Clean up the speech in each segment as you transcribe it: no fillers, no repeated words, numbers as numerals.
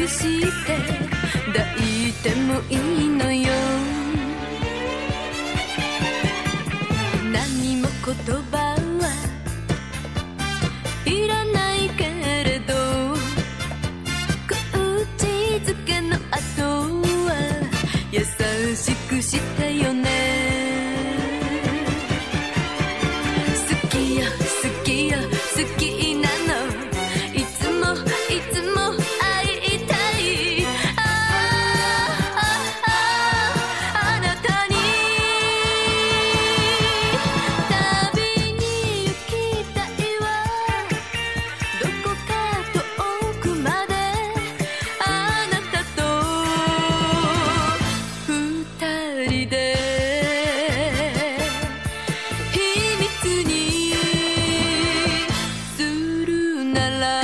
して抱いてもいいのよ。何も言葉はいらないけれど、口づけの後は優しくしてよね。好きよ好きよ好きなの、いつもいつも会いたい。あなたに旅に行きたいわ、どこか遠くまであなたと二人で秘密にするなら。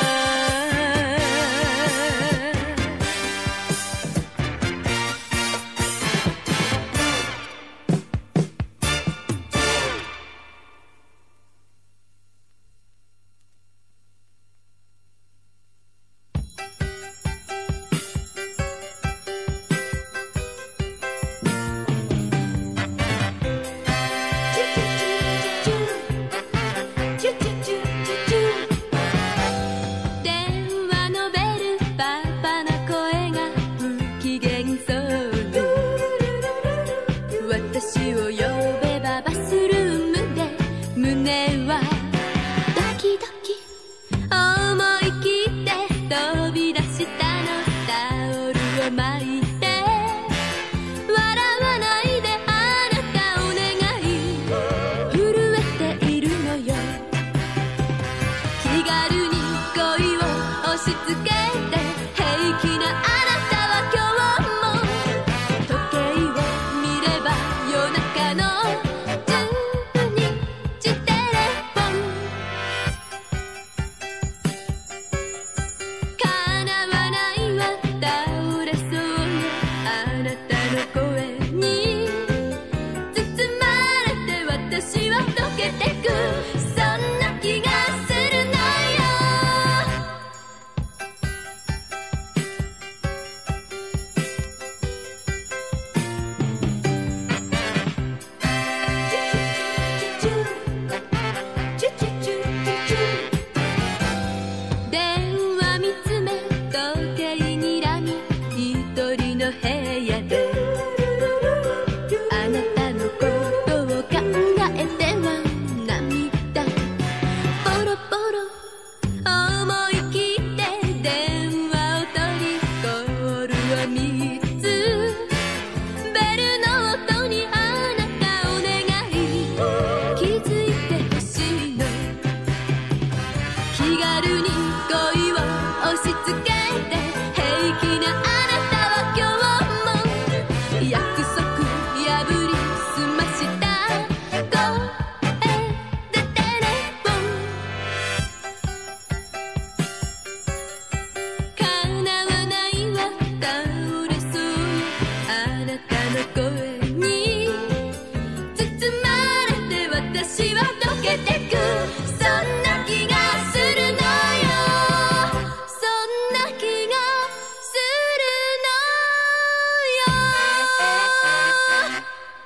電話のベル、パパの声が不機嫌そうに、私を呼べばバスルームで胸はドキドキ、思い切って飛び出したの。タオルを巻いて笑わないであなたお願い、震えているのよ。気軽に恋を押し付けて平気なあなたは今日も時計を見れば夜中の12時テレフォン。叶わないわ倒れそうなあなたの声に包まれて私は溶けてく、そんな気がするのよ。電話見つめ時計にらみ、一人の部屋であなたのことを考えては涙ポロポロ、思い切って電話を取りコールを3つ、ベルの音にあなたお願い、気づいてほしいの。気軽に恋を押し付けて平気なあなたは今日も約束破りすました声でテレフォン。叶わないわ倒れそうあなたの声に包まれて私は溶けてく、そんな気がするのよ。そんな気がするのよ。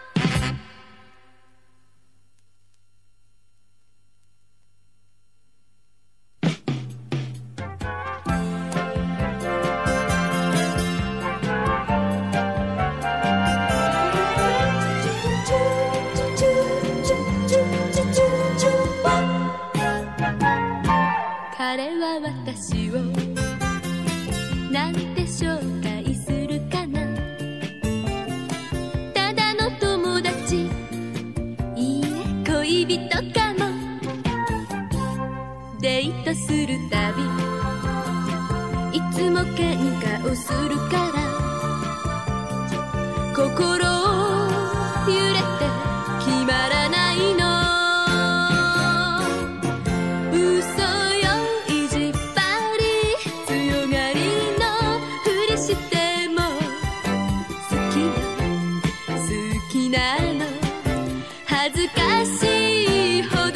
彼は私をなんて紹介するかな。ただの友達、いいえ恋人かも。デートするたびいつも喧嘩をするから、心を揺れて決まらないの。嘘よ意地っ張り強がりのふりしても好きなの恥ずかしいほど。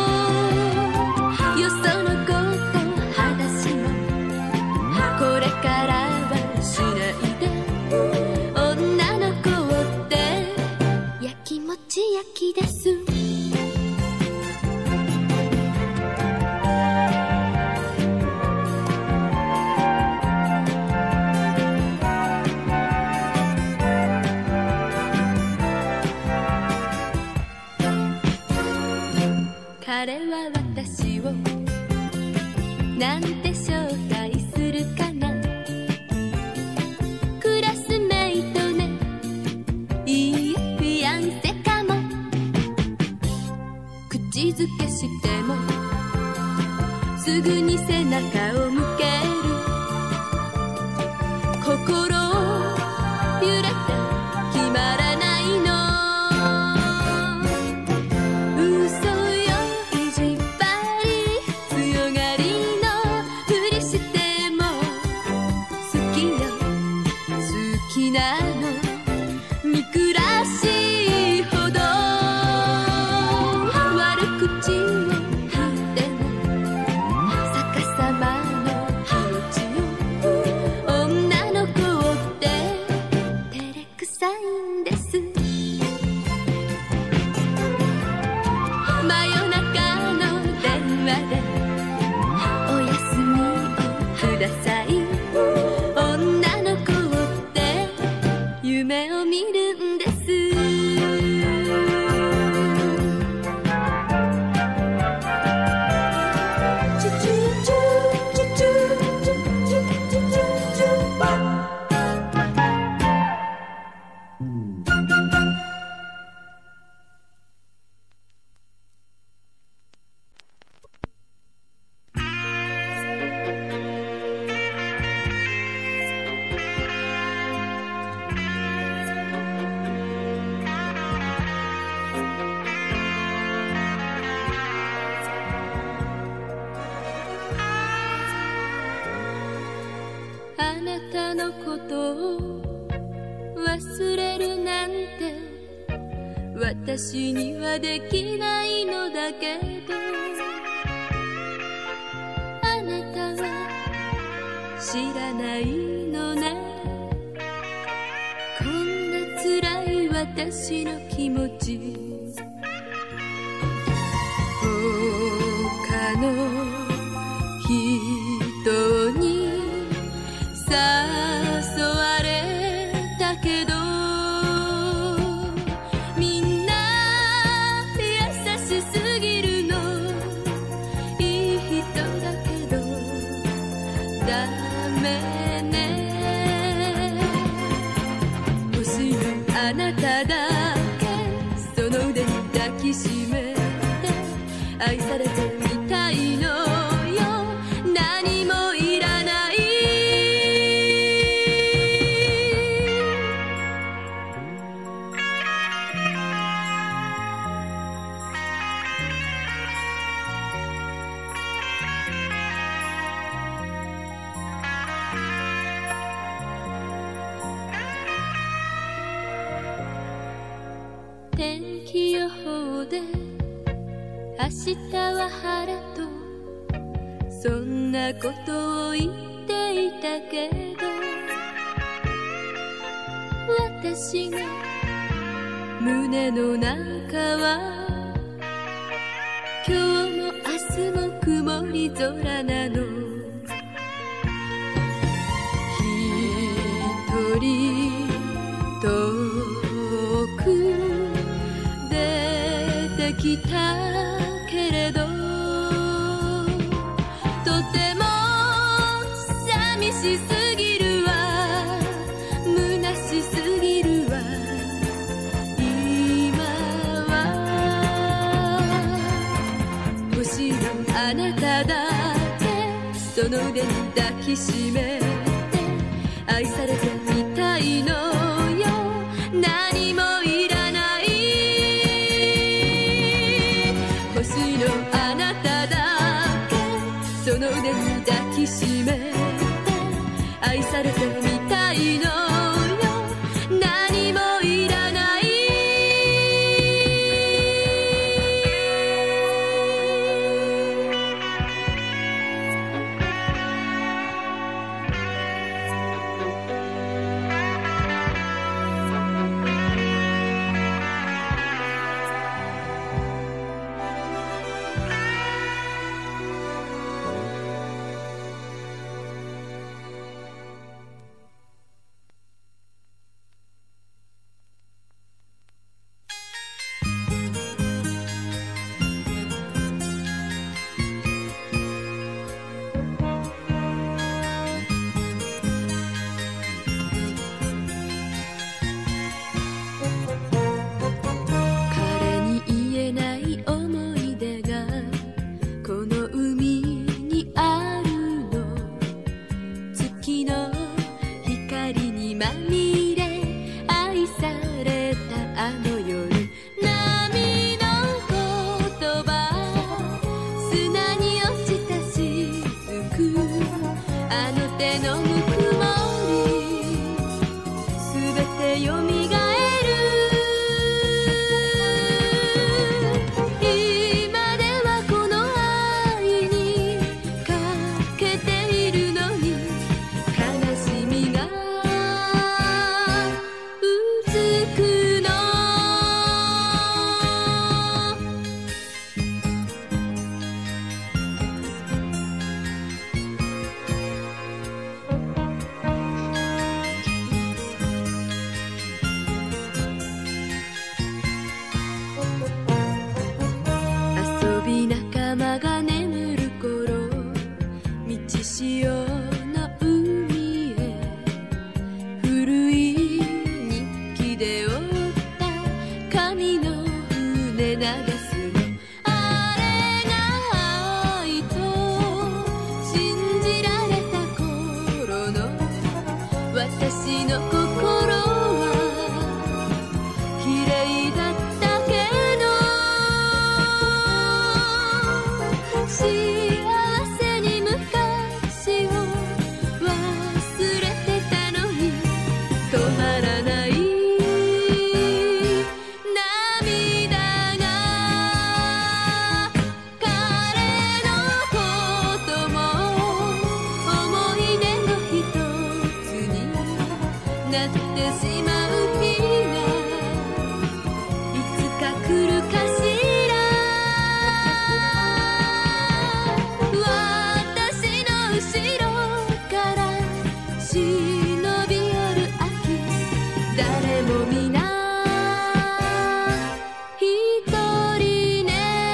よそのこと話もこれからち焼きです。彼は私をなんて紹介するかな。クラスメイトね、いいフィアンセかも。口づけしてもすぐに背中を向ける。心を揺れて決まらないの。憎らしいほど悪口を言っても逆さまの気持ちを。女の子って照れくさいんです。真夜中の電話でお休みをください。女の子って夢を見るんです。あなたのことを忘れるなんて私にはできないのだけど、あなたは知らないのね。こんな辛い私の気持ち。他の人に誘われたけど、みんな優しすぎるの。いい人だけどダメね。欲しいのあなただけ。その腕に抱きしめて愛されてみたいのよ。何もいらない。天気予報で明日は晴れとそんなことを言っていたけど、私が胸の中は今日も明日も曇り空なの。一人遠く出てきたけれど、とても寂しすぎるわ、虚しすぎるわ。今は欲しいのあなただけ。その腕に抱きしめて愛されてみたいのよ。何もいらない。欲しいのあなただけ。その腕に抱きしめて愛されてみたいのよ。何もいらない。 髪の船流すあれが愛と信じられた頃の私の心は綺麗だったけど幸せに昔を忘れてたのに止まらない涙が彼のことも思い出の一つになってしまう日がいつか来るかしら私の後ろから忍び寄る秋誰も皆一人ね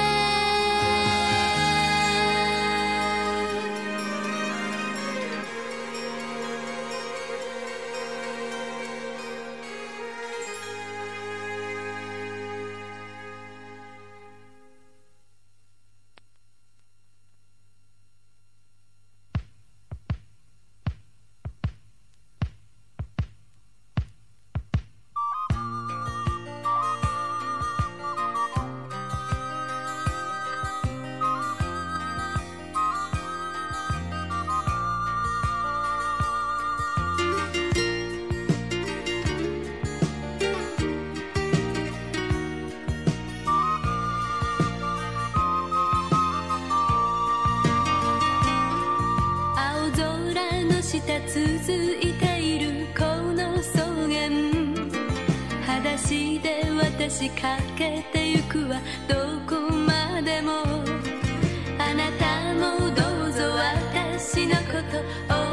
青空の下続いているこの草原裸足で私駆けてゆくわどこまでもあなたもどうぞ私のこと